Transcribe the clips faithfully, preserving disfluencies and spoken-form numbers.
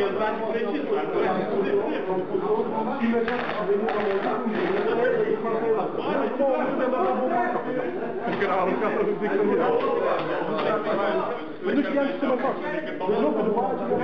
Era aruncat să zic că mine. Nu știam ce să mă fac. De loc, după aceea,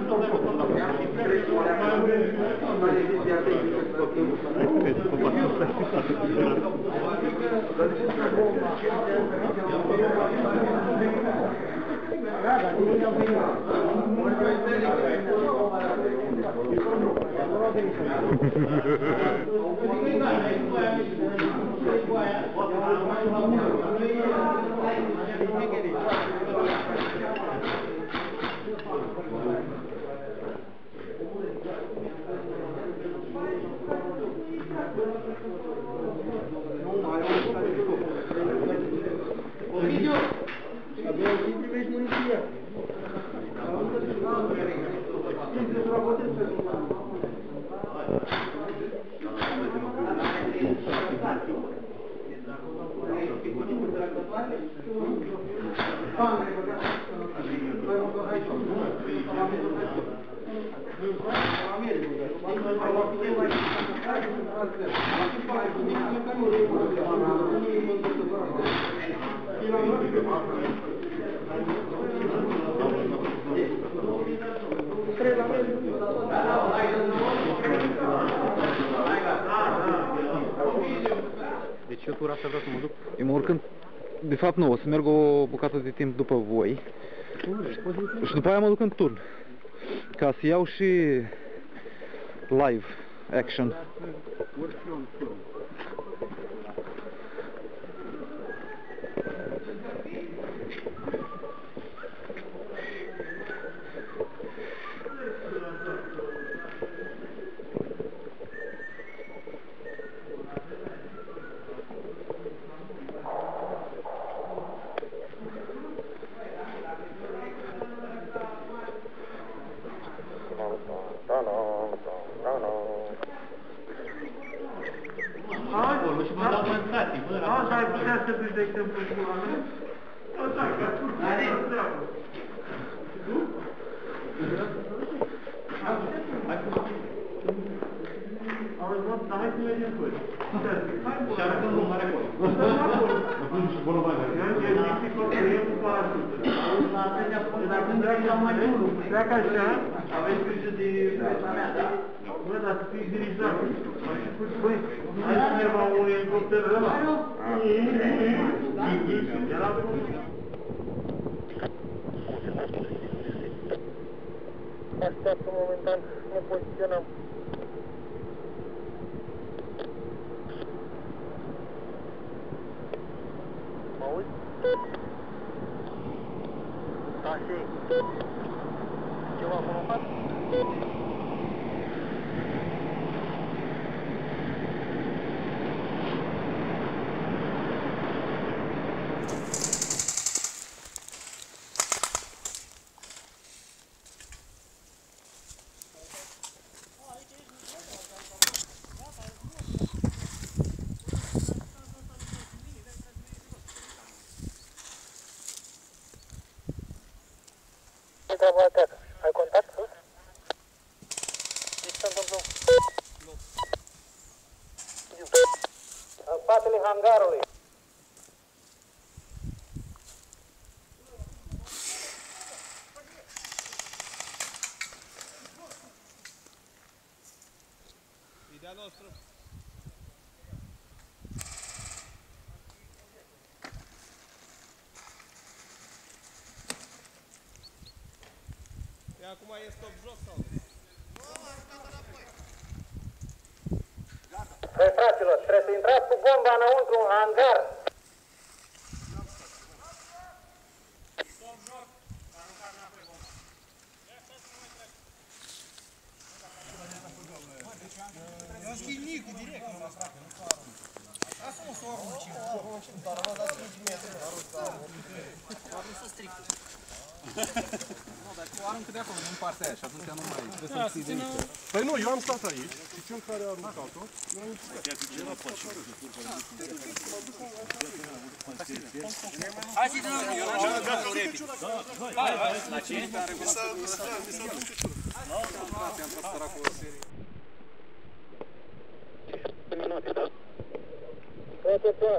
deci eu tura asta vreau să mă duc. Eu mă urc în... De fapt nu, o să merg o bucată de timp după voi. Și după aia mă duc în turn. Ca să iau și live action. Asta ai putea să duci de exemplu cu oameni? Asta e, că tu ai treabă. Auzi, mă, dar hai să mergem până. Și arătăm un mare acolo. Atunci, bună bani. Eu zic că e cu parașută. Dar când dragi la mai mult, pleacă așa, aveți grijă de viața mea, da? Bă, dar să fii dirijat. Băi, ai cineva un elicopter ăla? Era pe unul. Așteaptă momentan, ne poziționăm. Mă auzi? Da, și ceva monofat? Ai contact sus? Ce se întâmplă? Nu. În spatele hangarului. Ideea noastră. Acum e stop jos sau? Nu, am aruncat înapoi. Gata. Păi, fraților, trebuie să intrați cu bomba înăuntru în hangar. Stop jos, am aruncat înapoi bomba. Ia stai să nu mai trec. Eu am scris Nicu direct. Lasă-mă să o arunci. Dar am dat cinci metri. Arunc să stric. Nu, dar tu aruncă de acolo, nu în partea aia și atunci nu mai trebuie să-mi ții de aici. Păi nu, eu am stat aici și cel care a aruncat-o, eu am încercat. Hai să-i dăm eu la ce? Hai, hai, la ce? Mi s-a dus piciorul. Toate clar.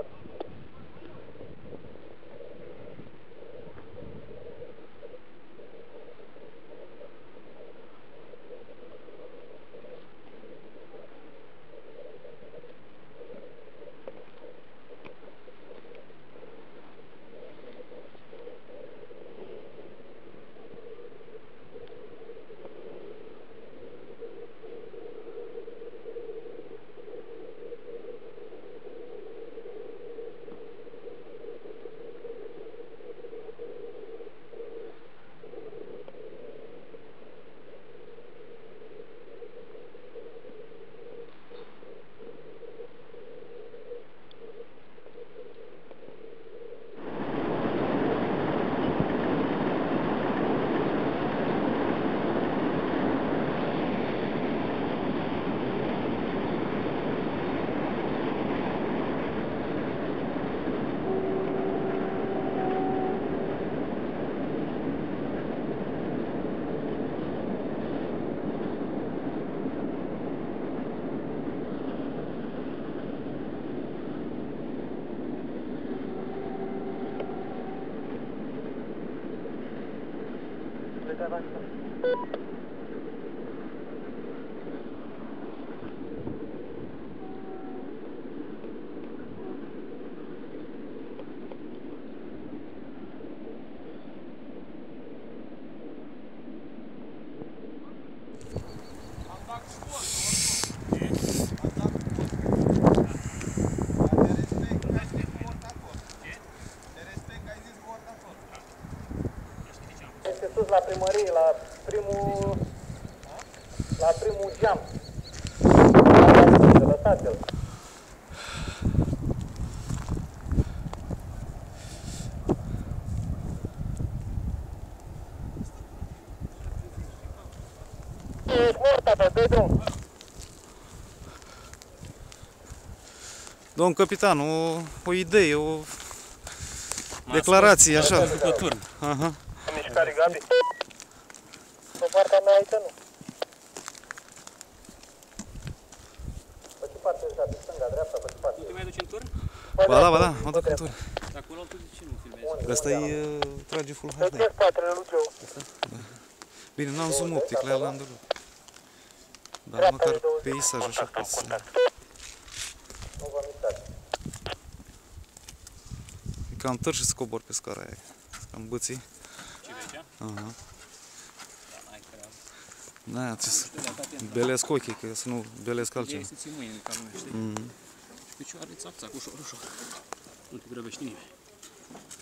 La primărie, la primul, la primul geam. Lăsați-l. Ești mort, tata, dă-i drum. Domn capitan, o, o idee, o declarație, așa. Aha. Mișcare, Gabi. Pe partea mea aici nu. Pe ce parte ești, Gabi? Stânga, dreapta, pe ce parte? Nu te mai duci în turn? Ba da, ba da, mă duc în turn. De acolo tu de ce nu filmezi? Ăsta-i trage Full H D. Pe spatele lui Joe. Bine, n-am zoom optic, la el l-am dărut. Dar măcar peisajul așa pot să... Nu vă mișcați. E cam târ și să cobor pe scara aia. Cam bății. Ce vezi, Aha. Da, n-ai treabă. Da, ți să belesc ochii, că să nu belesc altceva. Ei să ții mâinile ca lumea, știi? Mhm. Și picioare țac-țac, ușor, ușor. Nu te grăbești nimeni.